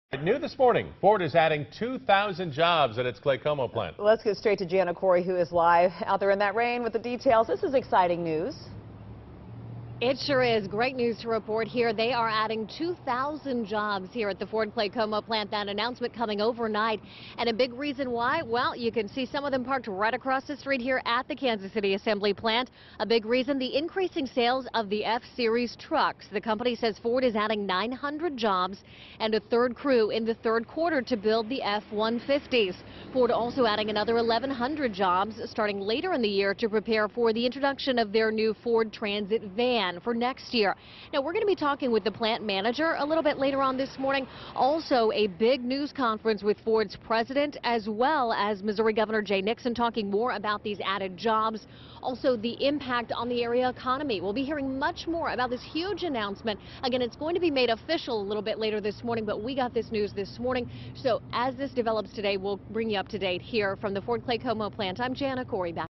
New this morning, Ford is adding 2,000 jobs at its Claycomo plant. Let's get straight to Gianna Corey, who is live out there in that rain with the details. This is exciting news. It sure is. Great news to report here. They are adding 2,000 jobs here at the Ford Claycomo plant. That announcement coming overnight. And a big reason why, well, you can see some of them parked right across the street here at the Kansas City Assembly plant. A big reason, the increasing sales of the F-Series trucks. The company says Ford is adding 900 jobs and a third crew in the third quarter to build the F-150s. Ford also adding another 1,100 jobs starting later in the year to prepare for the introduction of their new Ford Transit van for next year. Now, we're going to be talking with the plant manager a little bit later on this morning. Also, a big news conference with Ford's president as well as Missouri Governor Jay Nixon talking more about these added jobs. Also, the impact on the area economy. We'll be hearing much more about this huge announcement. Again, it's going to be made official a little bit later this morning, but we got this news this morning. So as this develops today, we'll bring you up to date here from the Ford Claycomo plant. I'm Gianna Corey. Back